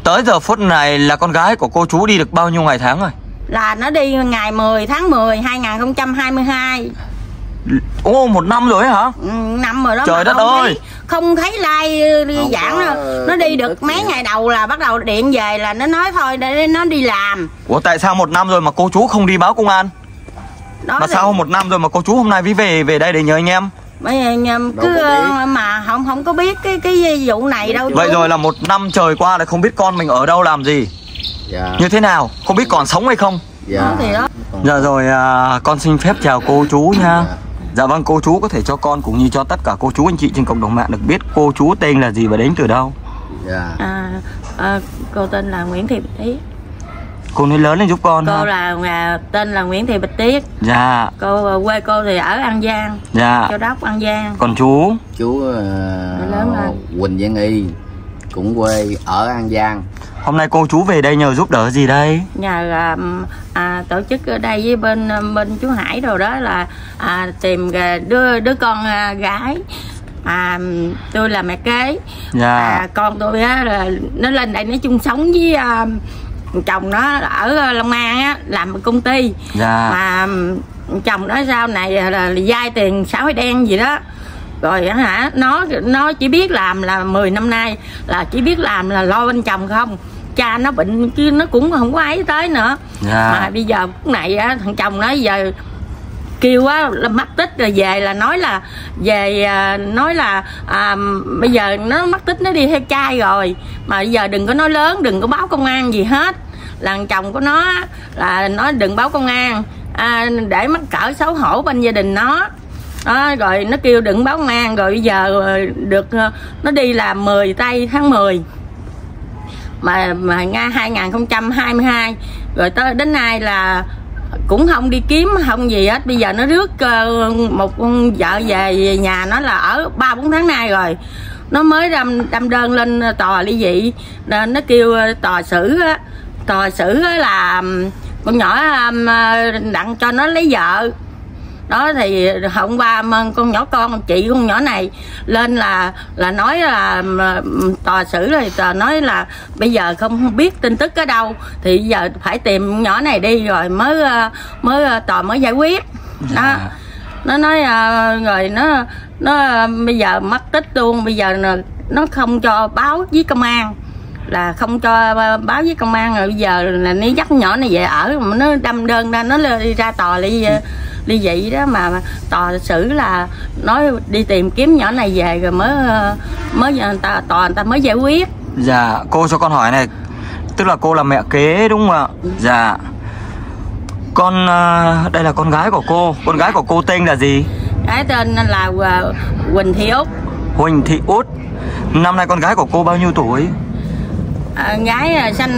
Tới giờ phút này là con gái của cô chú đi được bao nhiêu ngày tháng rồi? Là nó đi ngày 10 tháng 10 2022. Ồ, 1 năm rồi hả? Năm rồi đó. Trời đất ơi. Không thấy like đi giảng đâu. Nó đi được mấy ngày đầu là bắt đầu điện về là nó nói thôi để nó đi làm. Ủa tại sao 1 năm rồi mà cô chú không đi báo công an? Đó mà sao 1 năm rồi mà cô chú hôm nay mới về đây để nhờ anh em? Cứ mà không có biết cái vụ này đâu. Vậy rồi là 1 năm trời qua là không biết con mình ở đâu làm gì, như thế nào, không biết còn sống hay không. Thì đó. Dạ rồi, con xin phép chào cô chú nha. Dạ vâng, cô chú có thể cho con cũng như cho tất cả cô chú anh chị trên cộng đồng mạng được biết cô chú tên là gì và đến từ đâu? Cô tên là Nguyễn Thị Bích Tiết. Cô nói lớn lên giúp con. Cô là tên là Nguyễn Thị Bích Tiết. Dạ. Quê cô thì ở An Giang. Dạ. Châu Đốc, An Giang. Còn chú? Chú Quỳnh Văn Y, cũng quê ở An Giang. Hôm nay cô chú về đây nhờ giúp đỡ gì đây? Nhờ tổ chức ở đây với bên chú Hải rồi đó là tìm đứa con gái. Tôi là mẹ kế. Dạ. Con tôi á là nó lên đây nó chung sống với chồng nó ở Long An á, làm công ty. Dạ. Mà chồng nó sau này là vay tiền xã hội đen gì đó. Rồi hả, nó chỉ biết làm là 10 năm nay là chỉ biết làm là lo bên chồng không. Cha nó bệnh chứ nó cũng không có ấy tới nữa. Mà bây giờ lúc này á, thằng chồng nó giờ kêu á là mất tích rồi về là nói là bây giờ nó mất tích, nó đi theo trai rồi. Mà bây giờ đừng có nói lớn, đừng có báo công an gì hết. Là thằng chồng của nó là nói đừng báo công an, để mắc cỡ xấu hổ bên gia đình nó. Đó, rồi nó kêu đừng báo công an. Rồi bây giờ được nó đi làm 10 tây tháng 10 mà nga 2022 rồi tới đến nay là cũng không đi kiếm không gì hết. Bây giờ nó rước một vợ về nhà nó là ở 3-4 tháng nay rồi. Nó mới đâm đơn lên tòa ly dị, nên nó kêu tòa xử là con nhỏ đặng cho nó lấy vợ. Đó thì hôm qua con nhỏ chị con nhỏ này lên là nói là tòa xử rồi, tòa nói là bây giờ không biết tin tức ở đâu thì giờ phải tìm nhỏ này đi rồi tòa mới giải quyết. Đó. Nó nói rồi nó bây giờ mất tích luôn, bây giờ nó không cho báo với công an, là không cho báo với công an. Rồi bây giờ là nó dắt nhỏ này về ở, mà nó đâm đơn ra, nó đi ra tòa ly dị đó, mà tòa xử là nói đi tìm kiếm nhỏ này về rồi mới tòa người ta mới giải quyết. Dạ, cô cho con hỏi này, tức là cô là mẹ kế đúng không ạ? Dạ. Con đây là con gái của cô. Con gái của cô tên là gì? Cái tên là Huỳnh Thị Út. Huỳnh Thị Út. Năm nay con gái của cô bao nhiêu tuổi? Gái sinh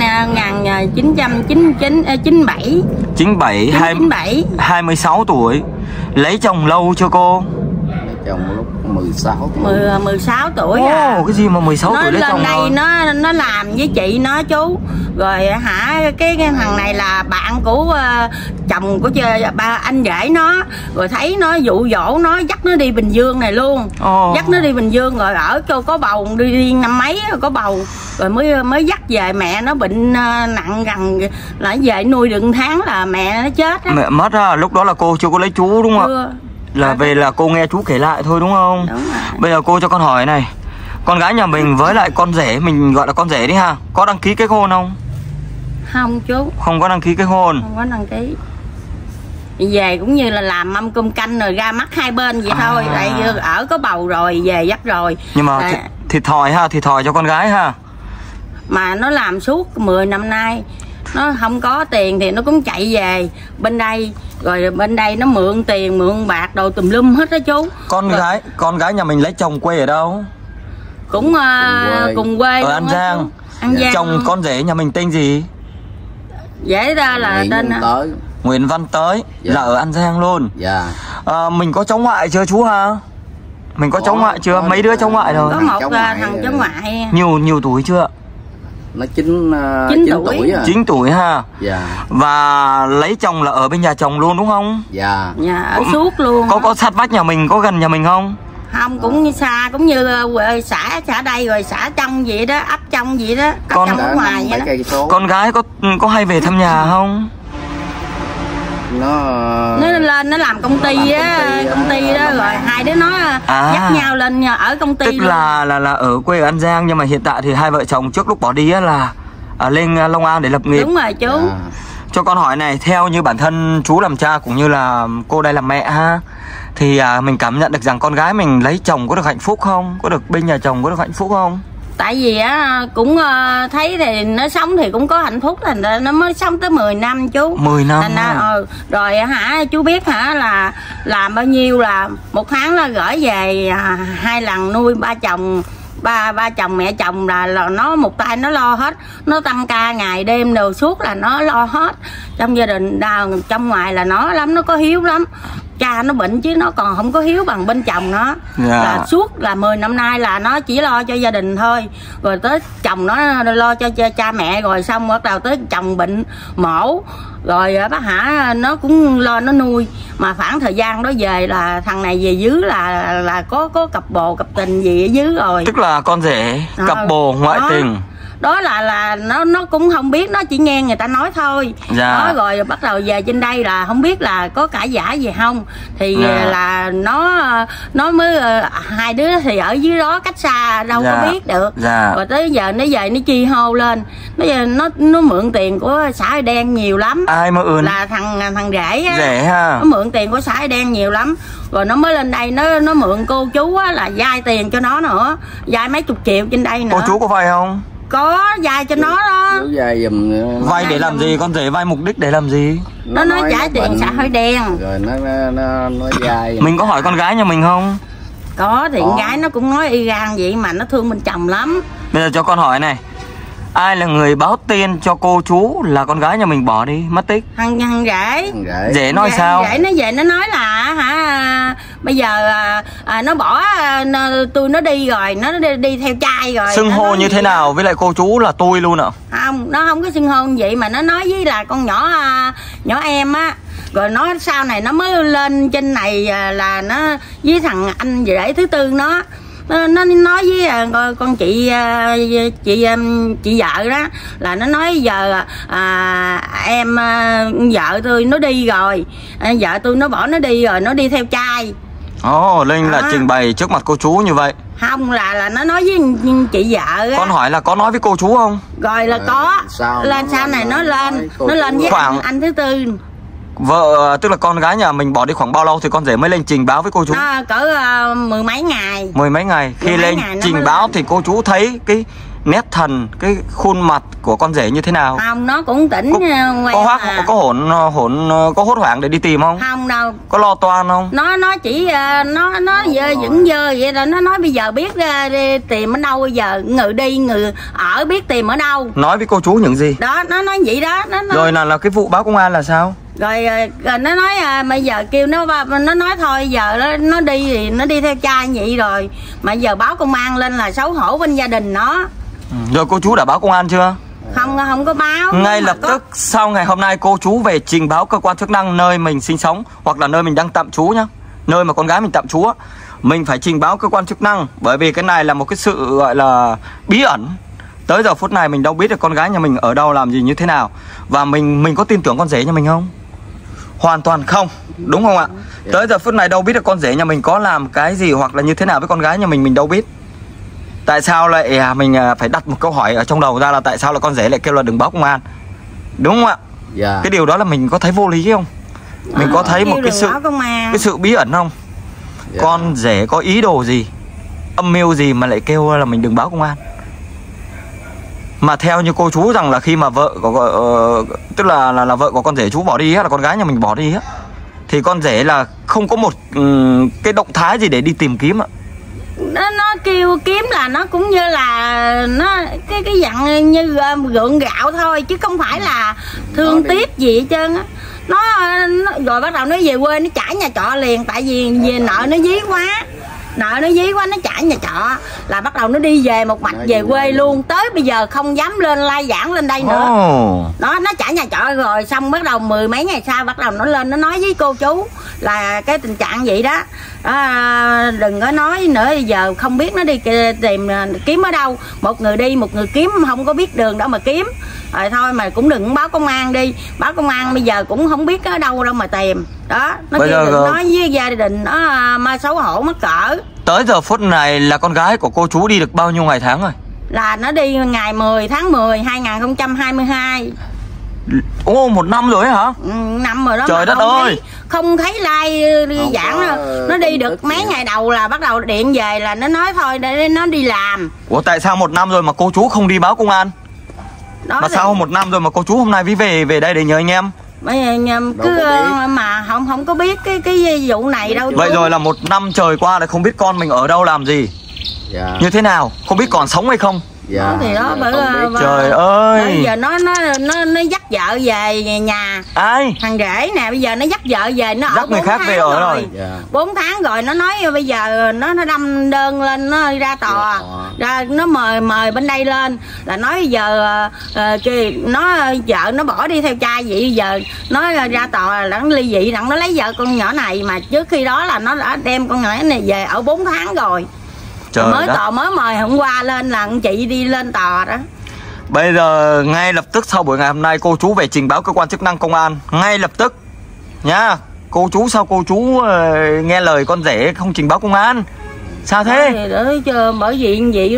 1997. 97. 26 tuổi. Lấy chồng lâu chưa cô? Chồng lúc 16 tuổi. 16 tuổi. Cái gì mà 16 tuổi lấy chồng? Nó lên đây nó làm với chị nó chú. Rồi hả, cái thằng này là bạn của chồng của ba anh rể nó. Rồi thấy nó dụ dỗ nó, dắt nó đi Bình Dương này luôn. Dắt nó đi Bình Dương rồi ở cho có bầu, đi năm mấy có bầu. Rồi mới dắt về, mẹ nó bệnh nặng gần là về nuôi được 1 tháng là mẹ nó chết á. Mẹ mất á, lúc đó là cô chưa có lấy chú đúng không ạ? Là về là cô nghe chú kể lại thôi đúng không? Đúng rồi. Bây giờ cô cho con hỏi này, con gái nhà mình với lại con rể, mình gọi là con rể đi ha, có đăng ký kết hôn không? Không chú. Không có đăng ký kết hôn. Không có đăng ký. Về cũng như là làm mâm cơm canh rồi ra mắt hai bên vậy thôi. Tại ở có bầu rồi về dắt rồi. Nhưng mà thiệt thòi ha, thiệt thòi cho con gái ha. Mà nó làm suốt 10 năm nay, nó không có tiền thì nó cũng chạy về bên đây, rồi bên đây nó mượn tiền mượn bạc đồ tùm lum hết đó chú. Con gái nhà mình lấy chồng quê ở đâu? Cũng cùng quê ở An Giang. Chồng con rể nhà mình tên gì? Dễ ra là tên Nguyễn Văn Tới. Là ở An Giang luôn. Mình có cháu ngoại chưa chú ha? Mình có cháu ngoại chưa? Mấy đứa cháu ngoại rồi? Có một thằng cháu ngoại. Nhiều tuổi chưa? Nó 9 tuổi. 9 tuổi ha. Và lấy chồng là ở bên nhà chồng luôn đúng không? Nhà ở suốt luôn. Có sát vách nhà mình, có gần nhà mình không? Không, cũng như xa, cũng như xã đây rồi xã trong vậy đó, ấp trong vậy đó, Con trong ở ngoài vậy đó. Con gái có hay về thăm nhà không? Nó lên nó làm công ty đó rồi hai đứa nó dắt nhau lên ở công ty. Tức là ở quê An Giang, nhưng mà hiện tại thì hai vợ chồng trước lúc bỏ đi á là lên Long An để lập nghiệp. Đúng rồi chú. Cho con hỏi này, theo như bản thân chú làm cha cũng như là cô đây làm mẹ ha, thì mình cảm nhận được rằng con gái mình lấy chồng có được hạnh phúc không? Có được bên nhà chồng có được hạnh phúc không? Tại vì cũng thấy thì nó sống thì cũng có hạnh phúc, thành ra nó mới sống tới 10 năm chú. 10 năm rồi chú biết là làm bao nhiêu, là một tháng là gửi về 2 lần nuôi ba chồng mẹ chồng, là nó một tay nó lo hết, nó tăng ca ngày đêm đều suốt là nó lo hết trong gia đình. Trong ngoài là nó lắm, nó có hiếu lắm. Cha nó bệnh chứ nó còn không có hiếu bằng bên chồng nó. Là suốt là 10 năm nay là nó chỉ lo cho gia đình thôi, rồi tới chồng nó lo cho cha mẹ, rồi xong bắt đầu tới chồng bệnh mổ, rồi bác nó cũng lo nó nuôi. Mà khoảng thời gian đó về là thằng này về dưới là có cặp bồ cặp tình gì ở dưới rồi. Tức là con rể cặp bồ ngoại tình. Đó là nó cũng không biết, nó chỉ nghe người ta nói thôi. Đó, rồi bắt đầu về trên đây là không biết là có cãi giả gì không, thì là nó mới hai đứa thì ở dưới đó cách xa đâu có biết được. Rồi tới giờ nó về nó chi hô lên, nó mượn tiền của xã đen nhiều lắm. Ai mượn? Là thằng rể á. Rể ha. Nó mượn tiền của xã đen nhiều lắm, rồi nó mới lên đây nó mượn cô chú á, là vay tiền cho nó nữa, vay mấy chục triệu trên đây nữa. Cô chú có vay không? Có, vay cho nó đó. Vay để làm gì? Con rể vay mục đích để làm gì? Nó nói trả tiền xã hội đen. Rồi nó vay. Mình có hỏi con gái nhà mình không? Có, thì con gái nó cũng nói y gan vậy, mà nó thương bên chồng lắm. Bây giờ cho con hỏi này, ai là người báo tin cho cô chú là con gái nhà mình bỏ đi mất tích? Thằng rể. Rể nói sao? Rể nó về nó nói là bây giờ nó bỏ tôi, nó đi rồi, nó đi theo trai rồi. Xưng hô như thế nào với lại cô chú là tôi luôn ạ? Không, nó không có xưng hô như vậy, mà nó nói với là con nhỏ em á. Rồi nó sau này nó mới lên trên này là nó với thằng anh rể thứ tư nó nói với con chị vợ đó, là nó nói giờ em vợ tôi nó đi rồi, vợ tôi nó bỏ nó đi rồi, nó đi theo trai. Linh là trình bày trước mặt cô chú như vậy. Không, là nó nói với chị vợ á. Con hỏi là có nói với cô chú không? Rồi là có. Lên sau này nó lên với anh thứ tư. Vợ, tức là con gái nhà mình bỏ đi khoảng bao lâu thì con rể mới lên trình báo với cô chú? Cỡ 10 mấy ngày. 10 mấy ngày. Khi lên trình báo thì cô chú thấy cái nét thần, cái khuôn mặt của con rể như thế nào? Không, nó cũng tỉnh. Có hốt hoảng để đi tìm không? Không đâu. Có lo toan không? Nó chỉ nó vẫn dơ vậy đó. Nó nói bây giờ biết đi tìm ở đâu, bây giờ người đi người ở biết tìm ở đâu. Nói với cô chú những gì? Đó, nó nói vậy đó. Rồi là cái vụ báo công an là sao? Rồi nó nói bây giờ kêu nó nói thôi, giờ nó đi thì nó đi theo trai vậy rồi, mà giờ báo công an lên là xấu hổ bên gia đình nó. Rồi cô chú đã báo công an chưa? Không có báo. Ngay lập tức sau ngày hôm nay cô chú về trình báo cơ quan chức năng nơi mình sinh sống hoặc là nơi mình đang tạm trú nhá, nơi mà con gái mình tạm trú á, mình phải trình báo cơ quan chức năng, bởi vì cái này là một cái sự gọi là bí ẩn. Tới giờ phút này mình đâu biết được con gái nhà mình ở đâu, làm gì như thế nào, và mình có tin tưởng con rể nhà mình không? Hoàn toàn không, đúng không ạ? Tới giờ phút này đâu biết được con rể nhà mình có làm cái gì hoặc là như thế nào với con gái nhà mình đâu biết. Tại sao lại mình phải đặt một câu hỏi ở trong đầu ra là tại sao là con rể lại kêu là đừng báo công an, đúng không ạ? Cái điều đó là mình có thấy vô lý không? Mình có thấy một cái sự bí ẩn không? Con rể có ý đồ gì, âm mưu gì mà lại kêu là mình đừng báo công an? Mà theo như cô chú rằng là khi mà vợ của tức là vợ của con rể chú bỏ đi á, là con gái nhà mình bỏ đi á, thì con rể là không có một cái động thái gì để đi tìm kiếm ạ. Nó kêu kiếm là nó cũng như là nó cái dạng như gượng gạo thôi, chứ không phải là thương tiếc gì hết trơn á. Nó rồi bắt đầu nó về quê nó trả nhà trọ liền, tại vì về nợ nó dí quá. nợ nó dí quá, nó trả nhà trọ là bắt đầu nó đi về một mạch về quê luôn, tới bây giờ không dám lên lai giảng lên đây nữa. Đó, nó trả nhà trọ rồi xong bắt đầu 10 mấy ngày sau bắt đầu nó lên nó nói với cô chú là cái tình trạng vậy đó. Đừng có nói nữa, giờ không biết nó đi tìm kiếm ở đâu, một người đi một người kiếm, không có biết đường đâu mà kiếm. Rồi thôi mà cũng đừng báo công an đi, báo công an bây giờ cũng không biết ở đâu đâu mà tìm. Đó, nó kêu đừng nói với gia đình nó mà xấu hổ mắc cỡ. Tới giờ phút này là con gái của cô chú đi được bao nhiêu ngày tháng rồi? Là nó đi ngày 10 tháng 10 2022. Ồ, 1 năm rồi hả? Năm rồi đó. Trời đất ơi, không thấy like đi giảng đâu. Nó đi được mấy ngày đầu là bắt đầu điện về là nó nói thôi để nó đi làm. Ủa tại sao 1 năm rồi mà cô chú không đi báo công an? Đó mà sao 1 năm rồi mà cô chú hôm nay mới về đây để nhờ anh em? Cứ mà không có biết cái vụ này đâu. Vậy rồi là 1 năm trời qua là không biết con mình ở đâu làm gì, như thế nào, không biết còn sống hay không. Đó thì đó trời ơi, bây giờ nó dắt vợ về nhà. Ai? Thằng rể nè, bây giờ nó dắt vợ về, nó dắt người khác về ở rồi. 4 tháng rồi nó nói bây giờ nó đâm đơn lên, nó ra tòa ra, nó mời bên đây lên là nói bây giờ nó vợ nó bỏ đi theo trai vậy, giờ nó ra tòa là nó ly dị, nó lấy vợ con nhỏ này, mà trước khi đó là nó đã đem con nhỏ này về ở 4 tháng rồi. Trời mới tòa mới mời hôm qua lên là anh chị đi lên tòa đó. Bây giờ ngay lập tức sau buổi ngày hôm nay cô chú về trình báo cơ quan chức năng công an ngay lập tức nhá. Cô chú sao cô chú nghe lời con rể không trình báo công an? Sao thế? Bởi vì vậy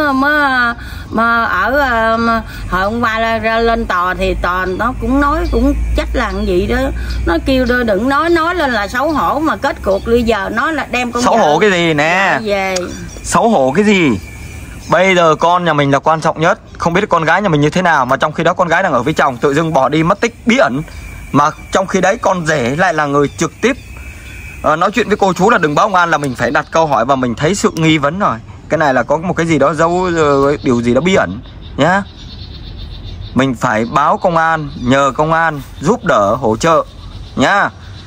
mới ở hồi hôm qua ra lên tòa thì tòa nó cũng nói cũng trách là gì đó, nó kêu đừng nói lên là xấu hổ, mà kết cuộc bây giờ nó là đem con xấu hổ cái gì nè về. Xấu hổ cái gì? Bây giờ con nhà mình là quan trọng nhất, không biết con gái nhà mình như thế nào, mà trong khi đó con gái đang ở với chồng tự dưng bỏ đi mất tích bí ẩn, mà trong khi đấy con rể lại là người trực tiếp nói chuyện với cô chú là đừng báo công an, là mình phải đặt câu hỏi và mình thấy sự nghi vấn rồi. Cái này là có một cái gì đó giấu, điều gì đó bí ẩn nhá. Mình phải báo công an, nhờ công an giúp đỡ hỗ trợ nhá,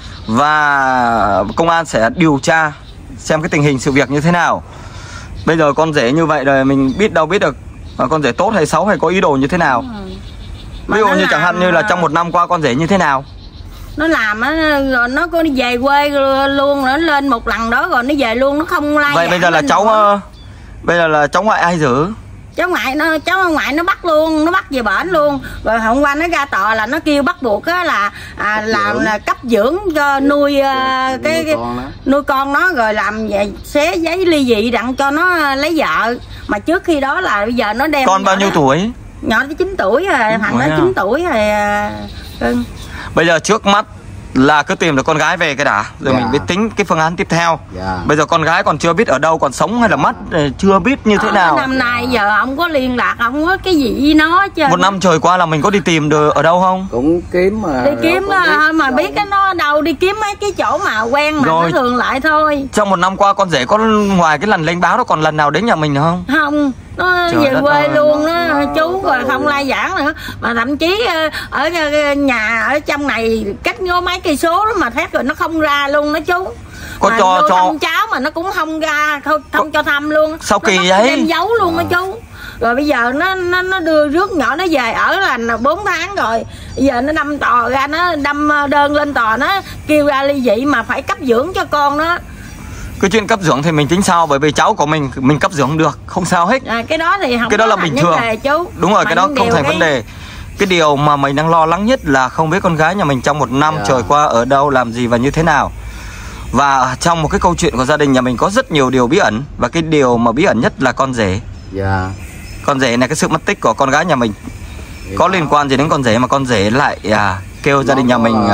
và công an sẽ điều tra xem cái tình hình sự việc như thế nào. Bây giờ con rể như vậy rồi mình biết đâu biết được con rể tốt hay xấu hay có ý đồ như thế nào. Ví dụ như chẳng hạn như là trong 1 năm qua con rể như thế nào, nó làm á rồi nó có đi về quê luôn, nó lên một lần đó rồi nó về luôn, nó không like. Vậy bây giờ là cháu bây giờ là cháu ngoại ai giữ? Cháu ngoại nó bắt luôn, nó bắt về bển luôn. Rồi hôm qua nó ra tòa là nó kêu bắt buộc á là làm là cấp dưỡng cho nuôi nuôi con nó, rồi làm về xé giấy ly dị đặng cho nó lấy vợ. Mà trước khi đó là bây giờ nó đem con bao nhiêu tuổi? Nhỏ tới 9 tuổi rồi, thằng nó 9 tuổi rồi. Bây giờ trước mắt là cứ tìm được con gái về cái đã, rồi mình biết tính cái phương án tiếp theo. Bây giờ con gái còn chưa biết ở đâu, còn sống hay là mất, chưa biết như thế nào. Năm nay giờ không có liên lạc, không có cái gì với nó chứ. 1 năm trời qua là mình có đi tìm được ở đâu không? Cũng kiếm mà. Đi kiếm mà biết cái nó đâu, đi kiếm mấy cái chỗ mà quen mà rồi, nó thường lại thôi. Trong 1 năm qua con rể có ngoài cái lần lên báo đó còn lần nào đến nhà mình nữa không? Không, nó trời về quê luôn đó chú, rồi không lai giảng nữa. Mà thậm chí ở nhà ở trong này cách có mấy cây số đó mà thét rồi nó không ra luôn đó chú. Có mà cho thăm cháu mà nó cũng không ra, không cho thăm luôn. Sao kỳ vậy? Đem giấu luôn đó chú. Rồi bây giờ nó đưa rước nhỏ nó về ở là 4 tháng rồi. Bây giờ nó đâm tòa ra, nó đâm đơn lên tòa, nó kêu ra ly dị mà phải cấp dưỡng cho con nó. Cái chuyện cấp dưỡng thì mình tính sao, bởi vì cháu của mình cấp dưỡng được, không sao hết. Cái đó thì không, cái đó là bình thường chú. Đúng rồi, cái đó không thành vấn đề. Cái điều mà mình đang lo lắng nhất là không biết con gái nhà mình trong 1 năm trời qua ở đâu, làm gì và như thế nào. Và trong một cái câu chuyện của gia đình nhà mình có rất nhiều điều bí ẩn, và cái điều mà bí ẩn nhất là con rể. Con rể này, cái sự mất tích của con gái nhà mình có liên quan gì đến con rể mà con rể lại kêu gia đình nhà mình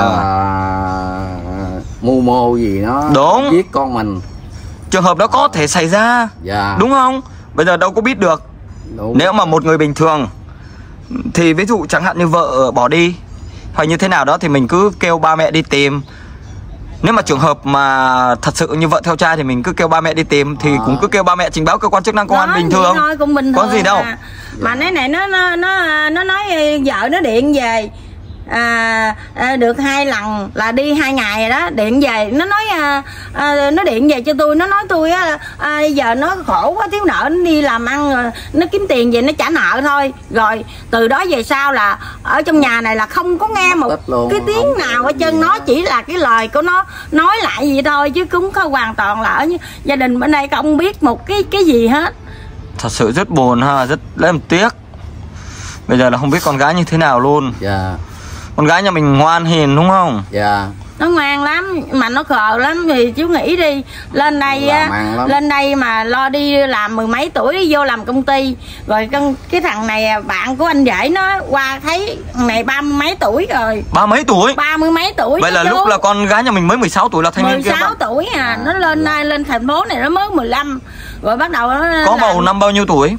mưu mô gì nó đúng, giết con mình. Trường hợp đó có thể xảy ra, đúng không? Bây giờ đâu có biết được. Nếu mà một người bình thường thì ví dụ chẳng hạn như vợ bỏ đi hay như thế nào đó thì mình cứ kêu ba mẹ đi tìm. Nếu mà trường hợp mà thật sự như vợ theo trai thì mình cứ kêu ba mẹ đi tìm, thì cũng cứ kêu ba mẹ trình báo cơ quan chức năng công an bình thường. Thôi, cũng bình thường. Có gì đâu. Mà cái này nó nói vợ nó điện về được 2 lần là đi 2 ngày rồi đó, điện về nó nói nó điện về cho tôi, nó nói tôi giờ nó khổ quá, thiếu nợ, nó đi làm ăn rồi nó kiếm tiền về nó trả nợ thôi. Rồi từ đó về sau là ở trong nhà này là không có nghe một cái tiếng nào hết trơn, nó chỉ là cái lời của nó nói lại vậy thôi, chứ cũng không hoàn toàn là ở gia đình bên đây không biết một cái gì hết. Thật sự rất buồn ha, rất lấy một tiếc. Bây giờ là không biết con gái như thế nào luôn. Dạ. Con gái nhà mình ngoan hiền đúng không? Dạ. Nó ngoan lắm mà nó khờ lắm, thì chú nghĩ đi, lên đây lên đây mà lo đi làm 10 mấy tuổi đi vô làm công ty, rồi cái thằng này bạn của anh rể nó qua thấy thằng này 30 mấy tuổi rồi. 30 mấy tuổi? 30 mấy tuổi. Vậy là chú. Lúc là con gái nhà mình mới 16 tuổi là thanh niên kia. 16 tuổi à, nó lên đây lên thành phố này nó mới 15 rồi bắt đầu nó có bầu năm bao nhiêu tuổi?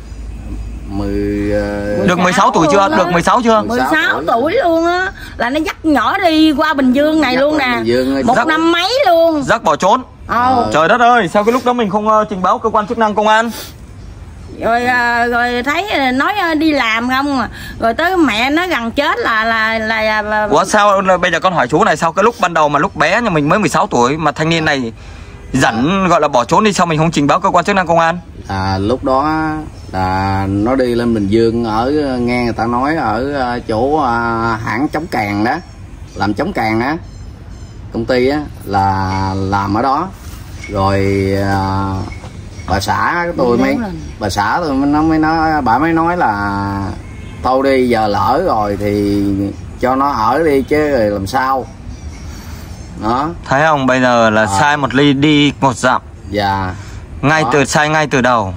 Được 16 tuổi chưa? Được 16 chưa? 16 tuổi luôn á, là nó dắt nhỏ đi qua Bình Dương này luôn nè. Một năm mấy luôn. Dắt bỏ trốn. Trời đất ơi, sao cái lúc đó mình không trình báo cơ quan chức năng công an? Rồi thấy nói đi làm không, rồi tới mẹ nó gần chết là Ủa sao bây giờ con hỏi chú này, sao cái lúc ban đầu mà lúc bé nhà mình mới 16 tuổi mà thanh niên này dẫn gọi là bỏ trốn đi, sao mình không trình báo cơ quan chức năng công an? Lúc đó là nó đi lên Bình Dương, ở nghe người ta nói ở chỗ hãng chống càng đó, làm chống càng á, công ty á, là làm ở đó. Rồi bà xã tôi bà mới nói là thôi đi, giờ lỡ rồi thì cho nó ở đi chứ rồi làm sao đó. Thấy không, bây giờ là sai một ly đi một dặm. Dạ. Sai ngay từ đầu.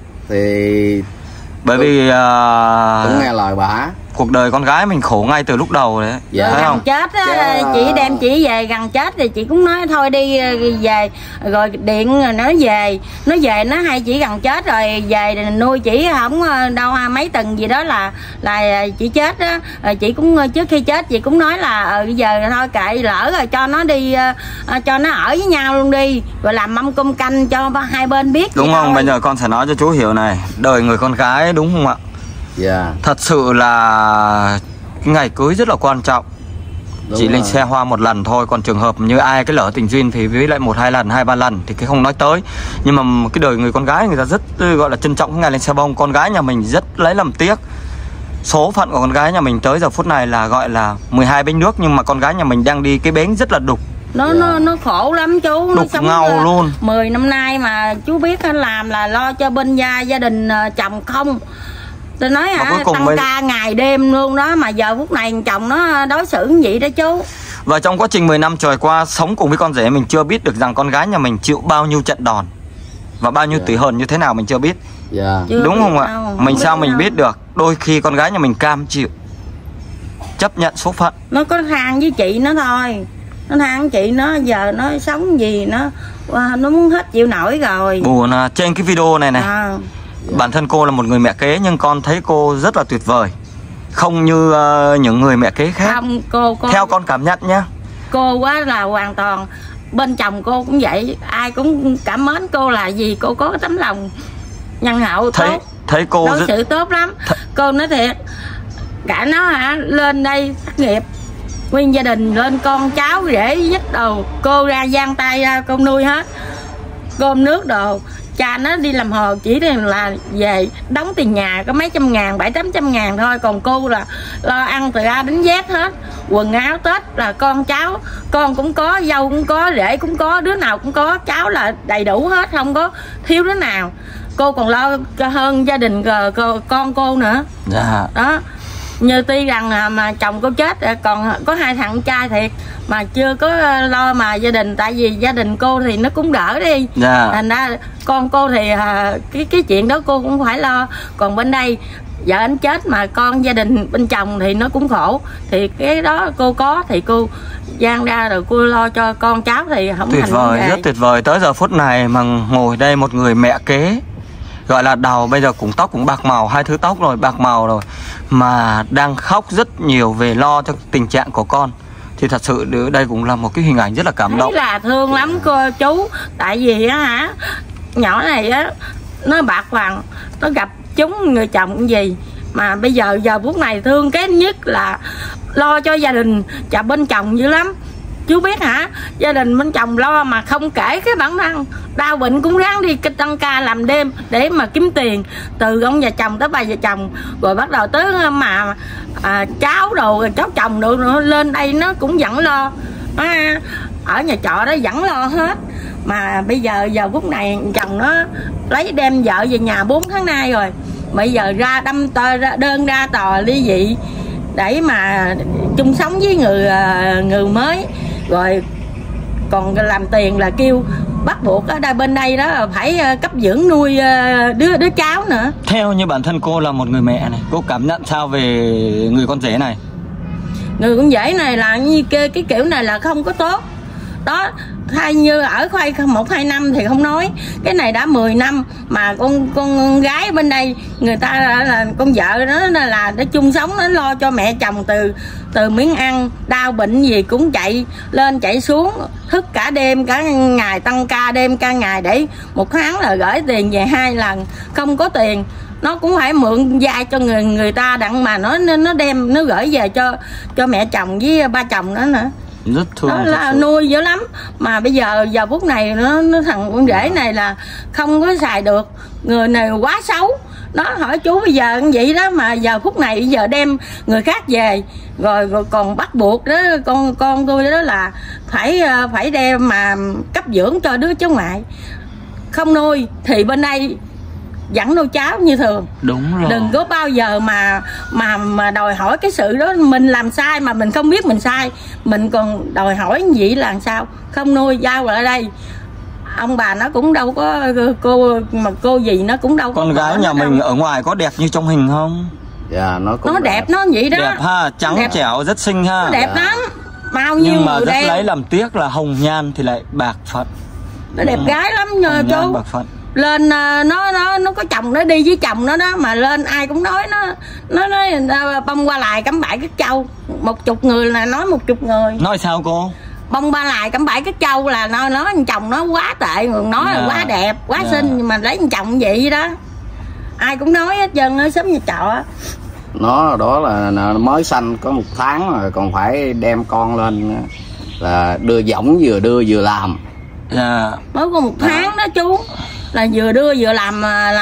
Thì bởi vì cũng nghe lời bà. Cuộc đời con gái mình khổ ngay từ lúc đầu đấy. Dạ. Gần không? Chết á, chị đem chị về gần chết thì chị cũng nói thôi đi về, rồi điện rồi nó về nó hay chị gần chết rồi về nuôi chị không đâu mấy tuần gì đó là chị chết á. Rồi chị cũng trước khi chết chị cũng nói là bây giờ thôi kệ, lỡ rồi cho nó đi, cho nó ở với nhau luôn đi, rồi làm mâm cơm canh cho hai bên biết. Đúng không? Thôi. Bây giờ con sẽ nói cho chú hiểu này, đời người con gái đúng không ạ? Yeah. Thật sự là ngày cưới rất là quan trọng. Đúng chỉ rồi. Lên xe hoa một lần thôi, còn trường hợp như ai cái lỡ tình duyên thì với lại 1-2 lần, 2-3 lần thì cái không nói tới. Nhưng mà cái đời người con gái người ta rất gọi là trân trọng cái ngày lên xe bông. Con gái nhà mình rất lấy làm tiếc. Số phận của con gái nhà mình tới giờ phút này là gọi là 12 bánh nước, nhưng mà con gái nhà mình đang đi cái bến rất là đục. Nó khổ lắm chú. Đục ngầu luôn. 10 năm nay mà chú biết làm là lo cho bên gia đình chồng không. Tôi nói tăng ca ngày đêm luôn đó, mà giờ phút này chồng nó đối xử như vậy đó chú. Và trong quá trình 10 năm trôi qua sống cùng với con rể, mình chưa biết được rằng con gái nhà mình chịu bao nhiêu trận đòn và bao nhiêu tủi hờn như thế nào mình chưa biết. Đúng không ạ? Mình sao mình biết được. Đôi khi con gái nhà mình cam chịu, chấp nhận số phận. Nó có than với chị nó thôi, nó than với chị nó giờ nó sống gì nó muốn hết chịu nổi rồi. Buồn trên cái video này bản thân cô là một người mẹ kế, nhưng con thấy cô rất là tuyệt vời, không như những người mẹ kế khác. Không, cô theo con cảm nhận nhá, cô quá là hoàn toàn. Bên chồng cô cũng vậy, ai cũng cảm mến cô là gì cô có cái tấm lòng nhân hậu tốt, thấy cô đối xử tốt lắm. Cô nói thiệt, cả nó lên đây thất nghiệp, nguyên gia đình lên con cháu rể dứt đồ, cô ra giang tay ra cô nuôi hết, cơm nước đồ. Cha nó đi làm hồ chỉ là về đóng tiền nhà có mấy trăm ngàn, 700-800 ngàn thôi, còn cô là lo ăn từ A đến Z hết, quần áo Tết là con cháu, con cũng có, dâu cũng có, rể cũng có, đứa nào cũng có, cháu là đầy đủ hết, không có thiếu đứa nào. Cô còn lo hơn gia đình con cô nữa. Dạ. Đó, như tuy rằng mà chồng cô chết còn có 2 thằng trai thiệt mà chưa có lo mà gia đình, tại vì gia đình cô thì nó cũng đỡ đi. Thành ra con cô thì cái chuyện đó cô cũng phải lo, còn bên đây vợ anh chết mà con gia đình bên chồng thì nó cũng khổ, thì cái đó cô có thì cô gian ra rồi cô lo cho con cháu thì không tuyệt vời, rất tuyệt vời. Tới giờ phút này mà ngồi đây một người mẹ kế, gọi là đầu bây giờ cũng tóc cũng bạc màu, 2 thứ tóc rồi, bạc màu rồi, mà đang khóc rất nhiều về lo cho tình trạng của con, thì thật sự đây cũng là một cái hình ảnh rất là cảm động. Là thương lắm cô chú, tại vì nhỏ này nó bạc vàng, nó gặp chúng người chồng gì mà bây giờ phút này thương cái nhất là lo cho gia đình bên chồng dữ lắm. Chú biết hả, gia đình bên chồng lo mà không kể cái bản thân đau bệnh cũng ráng đi tăng ca làm đêm để mà kiếm tiền, từ ông già chồng tới bà già chồng, rồi bắt đầu tới mà cháu đồ rồi cháu chồng đồ nữa lên đây nó cũng vẫn lo. Ở nhà trọ đó vẫn lo hết. Mà bây giờ phút này chồng nó lấy đem vợ về nhà 4 tháng nay rồi, bây giờ ra đâm đơn ra tòa ly dị để mà chung sống với người mới, rồi còn làm tiền là kêu bắt buộc ở đây bên đây đó phải cấp dưỡng nuôi đứa cháu nữa. Theo như bản thân cô là một người mẹ này, cô cảm nhận sao về người con rể này? Người con rể này là như cái kiểu này là không có tốt đó. Thay như ở khoai 1-2 năm thì không nói, cái này đã 10 năm mà con gái bên đây người ta là con vợ nó là để chung sống, nó lo cho mẹ chồng từ miếng ăn, đau bệnh gì cũng chạy lên chạy xuống, thức cả đêm cả ngày, tăng ca đêm ca ngày để 1 tháng là gửi tiền về 2 lần. Không có tiền nó cũng phải mượn vay cho người ta đặng mà nó đem nó gửi về cho mẹ chồng với ba chồng nữa nữa. Rất thương, đó là nuôi dữ lắm. Mà bây giờ phút này nó thằng con rể này là không có xài được, người này quá xấu. Nó hỏi chú bây giờ như vậy đó, mà giờ phút này bây giờ đem người khác về rồi còn bắt buộc đó con tôi đó là phải đem mà cấp dưỡng cho đứa cháu ngoại. Không nuôi thì bên đây vẫn nuôi cháu như thường. Đúng rồi. Đừng có bao giờ mà đòi hỏi cái sự đó. Mình làm sai mà mình không biết mình sai, mình còn đòi hỏi gì là sao? Không nuôi giao lại đây. Ông bà nó cũng đâu có cô gì nó cũng đâu có. Con gái nhà mình ở ngoài có đẹp như trong hình không? Dạ, nó đẹp nó vậy đó. Đẹp ha, trắng đẹp. Trẻo rất xinh ha. Nó đẹp lắm. Bao nhiêu nhưng mà người rất đen. lấy làm tiếc là hồng nhan thì lại bạc phận. Nó đẹp gái lắm nhờ chú. Bạc phận. Lên nó có chồng, nó đi với chồng nó đó mà lên ai cũng nói nó nói bông qua lại cắm bãi Cất Châu. 10 người là nói 10 người. Nói sao cô? Bông ba lại cắm bãi Cất Châu là nói chồng nó quá tệ, nói là quá đẹp quá xinh, nhưng mà lấy chồng vậy đó ai cũng nói hết trơn. Nó sớm nhà trọ nó đó là mới sanh có 1 tháng rồi còn phải đem con lên là đưa võng, vừa đưa vừa làm. Mới có 1 tháng đó chú, là vừa đưa vừa làm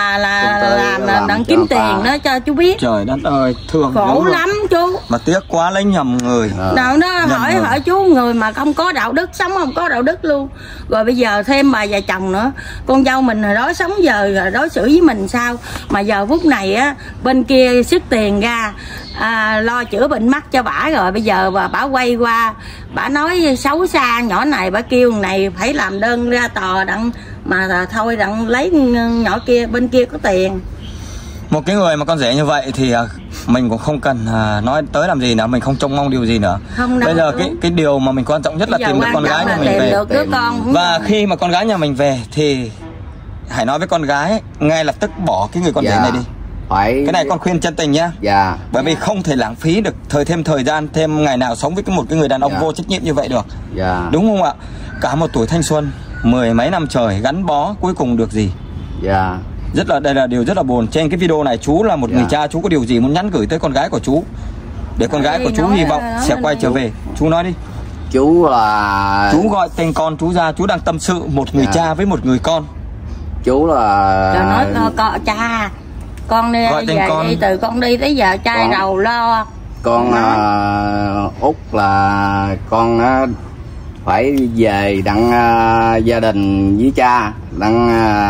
là đặng kiếm tiền đó cho chú biết. Trời đất ơi, thương khổ lắm chú. Mà tiếc quá lấy nhầm người. Đó hỏi chú, người mà không có đạo đức, sống không có đạo đức luôn. Rồi bây giờ thêm bà già chồng nữa, con dâu mình hồi đó sống giờ đối xử với mình sao? Mà giờ phút này á bên kia xuất tiền ra lo chữa bệnh mắt cho bả, rồi bây giờ bả quay qua bả nói xấu xa nhỏ này, bả kêu này phải làm đơn ra tòa đặng mà thôi đặng lấy nhỏ kia bên kia có tiền. Một cái người mà con rể như vậy thì mình cũng không cần nói tới làm gì nữa, mình không trông mong điều gì nữa. Bây giờ cái điều mà mình quan trọng nhất là tìm được con gái nhà mình về. Và khi mà con gái nhà mình về thì hãy nói với con gái ngay lập tức bỏ cái người con rể này đi. Cái này con khuyên chân tình nhá. Bởi vì không thể lãng phí được thêm thời gian, thêm ngày nào sống với một cái người đàn ông vô trách nhiệm như vậy được. Đúng không ạ? Cả một tuổi thanh xuân, 10 mấy năm trời gắn bó, cuối cùng được gì? Đây là điều rất là buồn. Trên cái video này chú là một người cha, chú có điều gì muốn nhắn gửi tới con gái của chú để con gái của chú hy vọng sẽ quay trở về? Chú nói đi. Chú là chú gọi tên con chú ra, chú đang tâm sự một người cha với một người con. Chú là nói cha con đi, gọi tên con đi từ con đi tới giờ trai đầu lo. Con Út là con phải về đặng gia đình với cha đặng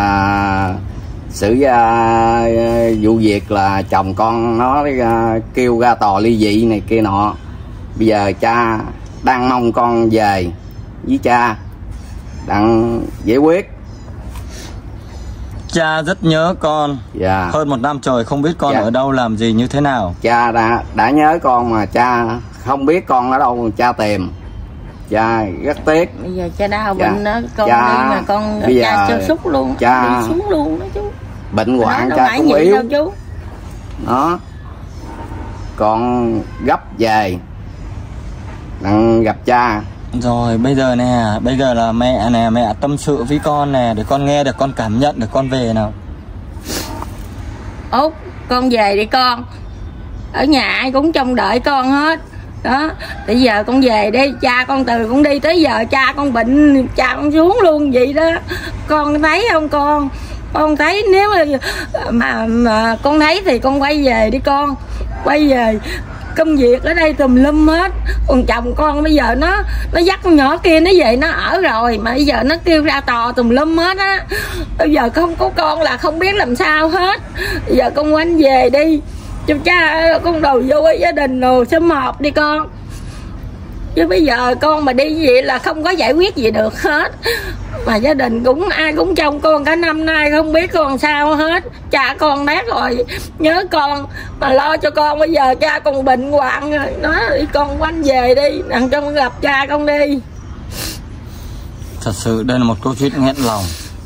xử ra vụ việc là chồng con nó kêu ra tòa ly dị này kia nọ. Bây giờ cha đang mong con về với cha đặng giải quyết. Cha rất nhớ con. Hơn 1 năm trời không biết con ở đâu làm gì như thế nào. Cha đã nhớ con mà cha không biết con ở đâu cha tìm. Cha rất tiếc. Bây giờ cha đau bệnh đó, con đi mà con cha sơ sút luôn, cha đi xuống luôn đó chú. Bệnh hoạn cha cũng yếu chú. Đó. Con gấp về đặng gặp cha. Rồi bây giờ nè, bây giờ là mẹ nè, mẹ tâm sự với con nè để con nghe được, con cảm nhận được con về nào. Út, con về đi con. Ở nhà ai cũng trông đợi con hết. đó. Bây giờ con về đi, cha con từ con đi tới giờ cha con bệnh, cha con xuống luôn vậy đó. Con thấy không con thấy nếu mà con thấy thì con quay về đi con, quay về. Công việc ở đây tùm lum hết. Còn chồng con bây giờ nó dắt con nhỏ kia nó về nó ở rồi, mà bây giờ nó kêu ra tò tùm lum hết á. Bây giờ không có con là không biết làm sao hết. Bây giờ con quanh về đi cho cha con đầu vô với gia đình rồi sớm họp đi con. Chứ bây giờ con mà đi vậy là không có giải quyết gì được hết. Mà gia đình cũng ai cũng trông con cả năm nay không biết con sao hết. Cha con nát rồi, nhớ con mà lo cho con. Bây giờ cha con bệnh hoạn rồi, nói đi con quanh về đi, đặng cho con gặp cha con đi. Thật sự đây là một câu chuyện nghẹn lòng.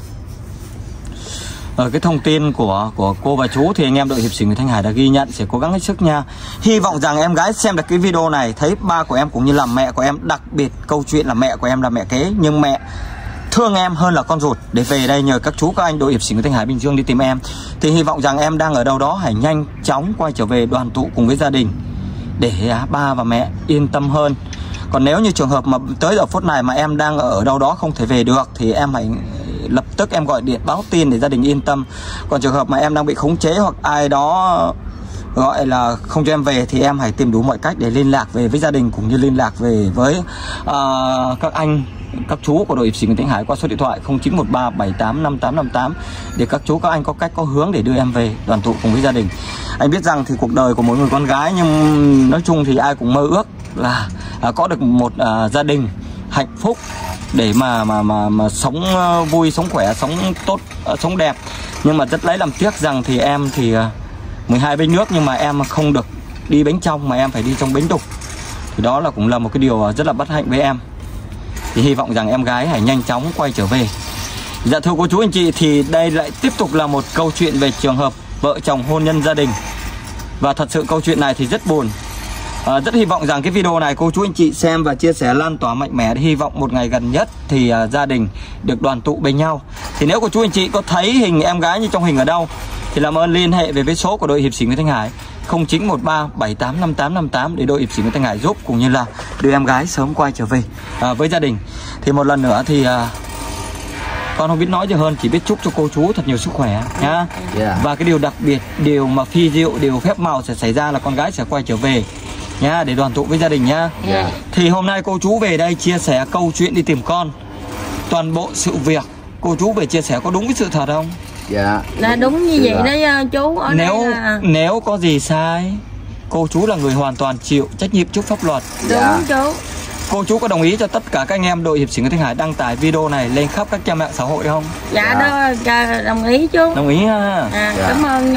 Ở cái thông tin của cô và chú thì anh em đội hiệp sĩ Nguyễn Thanh Hải đã ghi nhận, sẽ cố gắng hết sức nha. Hy vọng rằng em gái xem được cái video này thấy ba của em cũng như là mẹ của em, đặc biệt câu chuyện là mẹ của em là mẹ kế, nhưng mẹ thương em hơn là con ruột, để về đây nhờ các chú các anh đội hiệp sĩ Nguyễn Thanh Hải Bình Dương đi tìm em. Thì hy vọng rằng em đang ở đâu đó hãy nhanh chóng quay trở về đoàn tụ cùng với gia đình để ba và mẹ yên tâm hơn. Còn nếu như trường hợp mà tới giờ phút này mà em đang ở đâu đó không thể về được thì em hãy lập tức em gọi điện báo tin để gia đình yên tâm. Còn trường hợp mà em đang bị khống chế hoặc ai đó gọi là không cho em về thì em hãy tìm đủ mọi cách để liên lạc về với gia đình, cũng như liên lạc về với các anh, các chú của đội hiệp sĩ Nguyễn Thanh Hải qua số điện thoại 0913 78 5858 để các chú các anh có cách có hướng để đưa em về đoàn tụ cùng với gia đình. Anh biết rằng thì cuộc đời của mỗi người con gái, nhưng nói chung thì ai cũng mơ ước là có được một gia đình hạnh phúc để mà sống vui, sống khỏe, sống tốt, sống đẹp. Nhưng mà rất lấy làm tiếc rằng thì em thì 12 bánh nước nhưng mà em không được đi bánh trong mà em phải đi trong bánh đục. Thì đó là cũng là một cái điều rất là bất hạnh với em. Thì hy vọng rằng em gái hãy nhanh chóng quay trở về. Dạ thưa cô chú anh chị, thì đây lại tiếp tục là một câu chuyện về trường hợp vợ chồng hôn nhân gia đình. Và thật sự câu chuyện này thì rất buồn. Rất hy vọng rằng cái video này cô chú anh chị xem và chia sẻ lan tỏa mạnh mẽ, để hy vọng một ngày gần nhất thì gia đình được đoàn tụ bên nhau. Thì nếu cô chú anh chị có thấy hình em gái như trong hình ở đâu thì làm ơn liên hệ về với số của đội hiệp sĩ Nguyễn Thanh Hải 0913 78 5858 để đội hiệp sĩ Nguyễn Thanh Hải giúp, cũng như là đưa em gái sớm quay trở về với gia đình. Thì một lần nữa thì con không biết nói gì hơn, chỉ biết chúc cho cô chú thật nhiều sức khỏe nhá. Và cái điều đặc biệt, điều mà phi diệu, điều phép màu sẽ xảy ra là con gái sẽ quay trở về nhá, để đoàn tụ với gia đình nhá. Thì hôm nay cô chú về đây chia sẻ câu chuyện đi tìm con, toàn bộ sự việc cô chú về chia sẻ có đúng với sự thật không? Dạ là đúng như vậy đó chú. Ở nếu có gì sai, cô chú là người hoàn toàn chịu trách nhiệm trước pháp luật. Đúng chú. Cô chú có đồng ý cho tất cả các anh em đội hiệp sĩ Nguyễn Thanh Hải đăng tải video này lên khắp các trang mạng xã hội không? Dạ đó, đồng ý chú. Đồng ý ha. Cảm ơn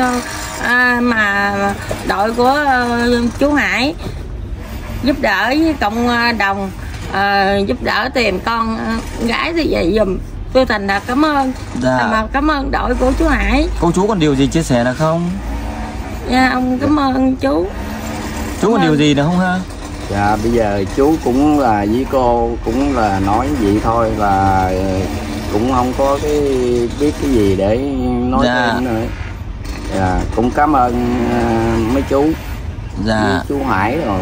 mà đội của chú Hải giúp đỡ với cộng đồng giúp đỡ tìm con gái thì vậy dùm. Tôi thành thật cảm ơn. Mà cảm ơn đội của chú Hải. Cô chú còn điều gì chia sẻ được không? Dạ ông cảm ơn chú. Chú còn điều gì nữa không ha? Dạ bây giờ chú cũng là với cô cũng là nói vậy thôi, là cũng không có cái biết cái gì để nói thêm nữa. Dạ cũng cảm ơn mấy chú với chú Hải rồi.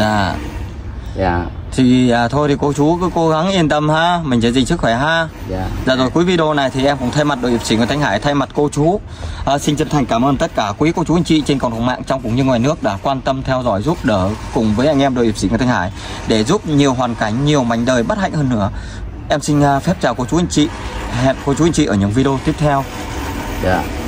Dạ thì thôi thì cô chú cứ cố gắng yên tâm ha, mình sẽ gìn sức khỏe ha. Dạ rồi, cuối video này thì em cũng thay mặt đội hiệp sĩ Nguyễn Thanh Hải, thay mặt cô chú xin chân thành cảm ơn tất cả quý cô chú anh chị trên cộng đồng mạng trong cũng như ngoài nước đã quan tâm theo dõi giúp đỡ cùng với anh em đội hiệp sĩ Nguyễn Thanh Hải để giúp nhiều hoàn cảnh, nhiều mảnh đời bất hạnh hơn nữa. Em xin phép chào cô chú anh chị, hẹn cô chú anh chị ở những video tiếp theo.